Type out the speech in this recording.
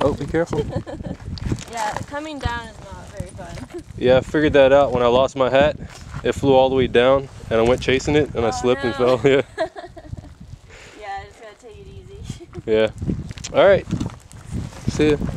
Oh, be careful. Yeah, coming down is not very fun. Yeah, I figured that out when I lost my hat. It flew all the way down, and I went chasing it, and I slipped and fell. Yeah. Yeah, I just gotta take it easy. Yeah. All right. See ya.